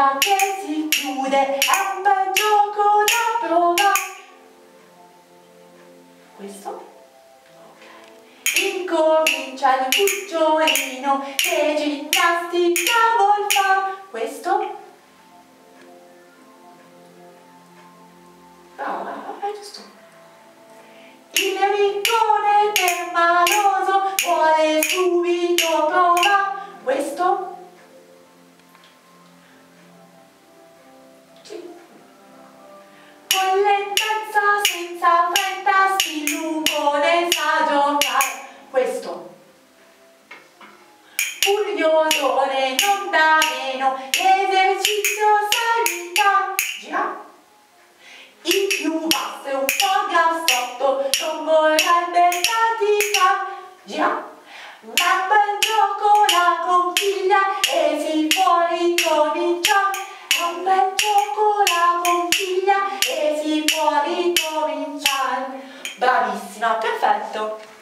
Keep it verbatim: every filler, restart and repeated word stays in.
bocca che si chiude, è un bel gioco da provare. Questo? Ok. Incomincia il cucciolino che ginnastica vuol fare. Questo? Bravo, bravo, è giusto. Il riccone permaloso vuole subito provare. Questo? Sì. Con lentezza, senza fretta, sti lungone sa giocare. Questo? Curiosone non da meno, l'esercizio servirà. Gira. Il più basso è un po' gassotto, non vorrebbe fatica. Gira. Ma bel gioco la conchiglia e si può ricominciare. È un bel gioco la conchiglia e si può ricominciare. Bravissima, perfetto.